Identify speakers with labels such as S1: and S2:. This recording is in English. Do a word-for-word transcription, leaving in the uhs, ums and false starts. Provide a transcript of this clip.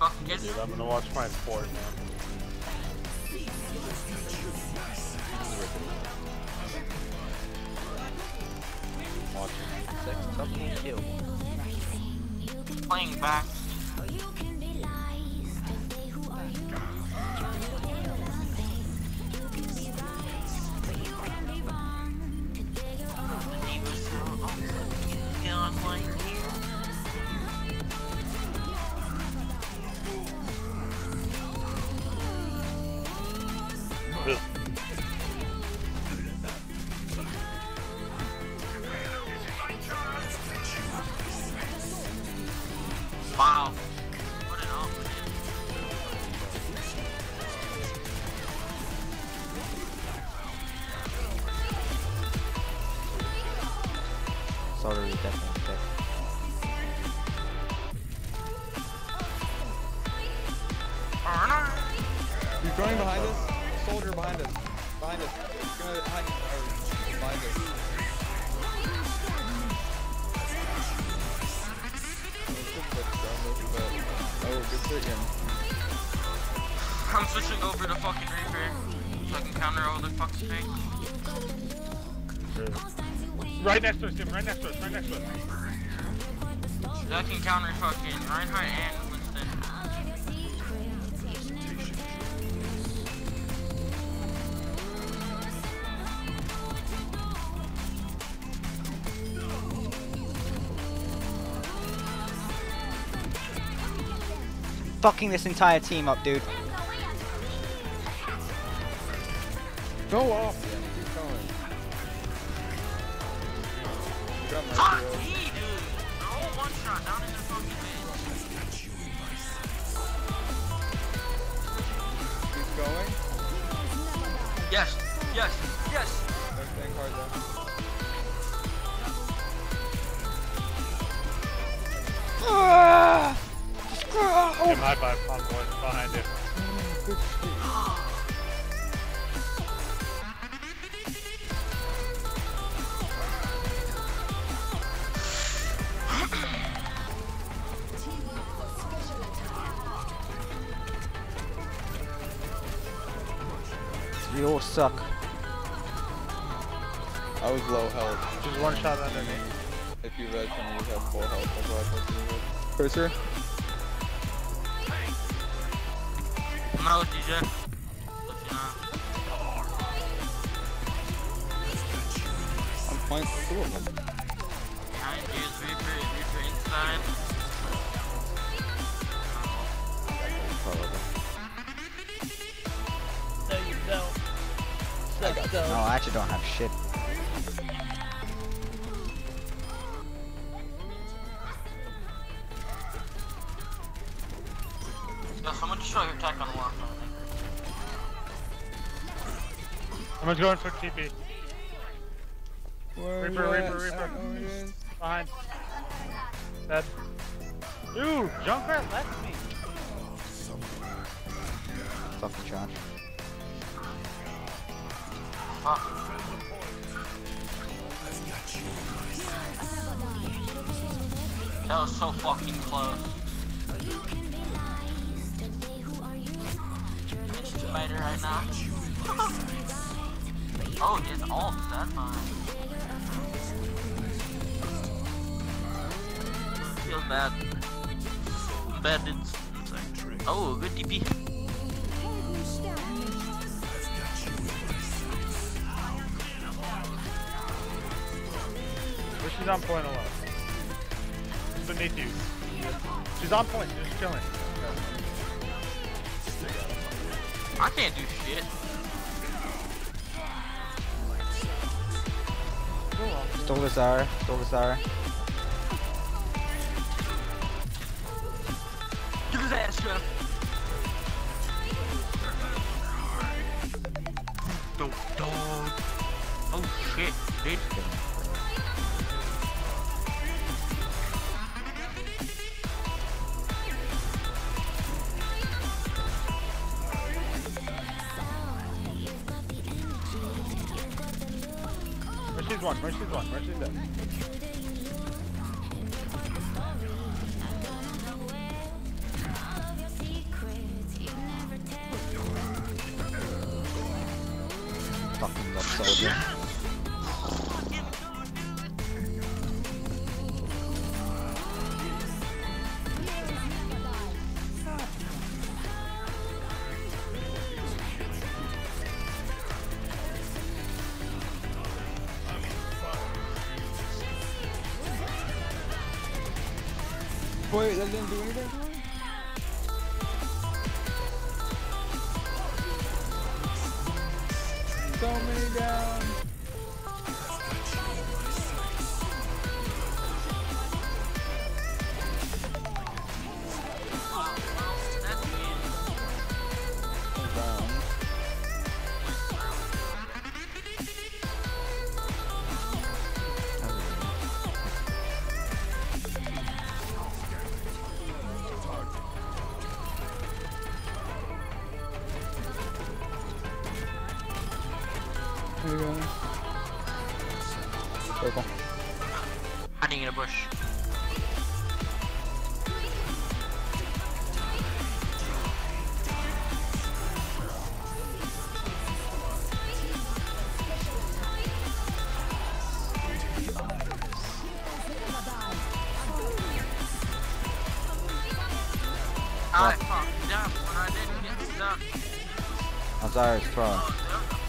S1: fucking kids.
S2: Dude, I'm gonna watch my sport, man. Watching.
S3: Sex, something kill.
S1: Playing back. Wow. What an offer.
S3: Sorry, definitely dead.
S4: He's going behind us. Soldier behind us. Behind us. He's gonna hide or behind us. Oh, good freaking.
S1: I'm switching over to fucking Reaper so I can counter all the fucking things.
S2: Right next to us, Tim. Right next to us. Right next to us.
S1: So I can counter fucking Reinhardt and Winston.
S3: Fucking this entire team up, dude.
S4: Go off. Yeah, keep going. Got my
S1: Fuck
S4: shield.
S1: me, dude! Throw one shot down in the fucking mid.
S4: Keep going.
S1: Yes, yes, yes!
S4: They're staying hard though.
S2: Tim, high five, on board, behind it.
S4: Good shit.
S3: We all suck.
S4: I was low health.
S2: Just one shot underneath.
S4: If you read from you have full health, that's why I thought you would. Cursor?
S1: I'm out with D J. Let you know.
S4: I'm fine with two of them.
S1: Behind you is Reaper, Reaper inside.
S3: No, you don't. I got no, I actually don't have shit.
S1: Yo, someone just show your attack on the wall.
S2: Someone's going for T P.
S4: Where
S2: Reaper,
S4: you
S2: Reaper,
S4: at?
S2: Reaper.
S4: I don't know where it is.
S2: Behind. Dead. Dude, Junkrat left me.
S3: Fucking trash.
S1: Fuck. That was so fucking close. It's two meter right now. Oh, he has ult that time. Feels bad. Bad dudes. Oh, good D P.
S2: She's on point alone. She's beneath you. She's on point, just chilling.
S1: I can't do shit.
S3: Stole the Zara. Stole the Zara.
S1: Give his ass, Jeff. Dog, dog. Oh shit, dude.
S2: Mercy's one, Mercy's one, Mercy's dead.
S3: soldier.
S4: Wait, that didn't do anything to him? So many down. Here we go. Purple.
S1: Hiding in a bush. I fucked up when I didn't get stuck.
S3: Ozari's pro.
S1: Oh,